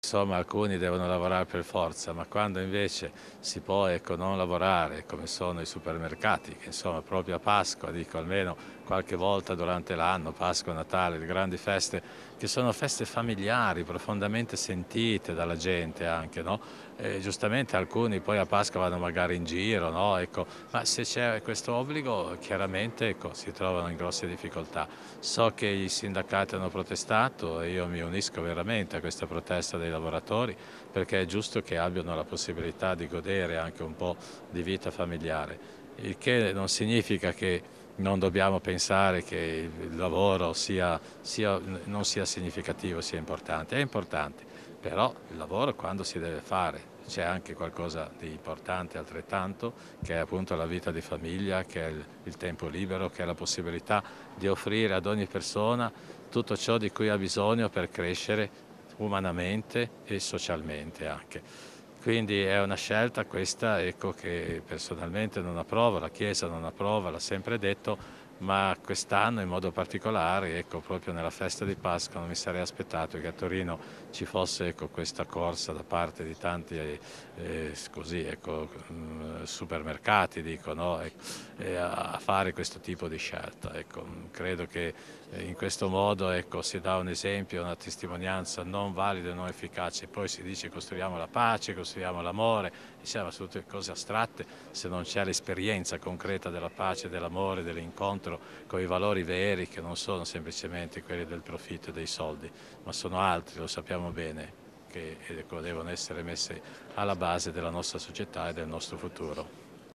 Insomma, alcuni devono lavorare per forza, ma quando invece si può, ecco, non lavorare, come sono i supermercati, che insomma proprio a Pasqua, dico almeno qualche volta durante l'anno, Pasqua, Natale, le grandi feste, che sono feste familiari, profondamente sentite dalla gente anche, no? E giustamente alcuni poi a Pasqua vanno magari in giro, no? Ecco, ma se c'è questo obbligo, chiaramente ecco, si trovano in grosse difficoltà. So che i sindacati hanno protestato e io mi unisco veramente a questa protesta dei lavoratori perché è giusto che abbiano la possibilità di godere anche un po' di vita familiare, il che non significa che non dobbiamo pensare che il lavoro non sia significativo, sia importante, è importante, però il lavoro quando si deve fare. C'è anche qualcosa di importante altrettanto, che è appunto la vita di famiglia, che è il tempo libero, che è la possibilità di offrire ad ogni persona tutto ciò di cui ha bisogno per crescere umanamente e socialmente anche. Quindi è una scelta questa, ecco, che personalmente non approvo, la Chiesa non approva, l'ha sempre detto, ma quest'anno in modo particolare, ecco, proprio nella festa di Pasqua non mi sarei aspettato che a Torino ci fosse, ecco, questa corsa da parte di tanti così, ecco, supermercati, dico, no? A fare questo tipo di scelta. Ecco, credo che in questo modo, ecco, si dà un esempio, una testimonianza non valida e non efficace. Poi si dice costruiamo la pace, costruiamo l'amore, diciamo, sono tutte cose astratte se non c'è l'esperienza concreta della pace, dell'amore, dell'incontro con i valori veri che non sono semplicemente quelli del profitto e dei soldi, ma sono altri, lo sappiamo bene, che ecco, devono essere messi alla base della nostra società e del nostro futuro.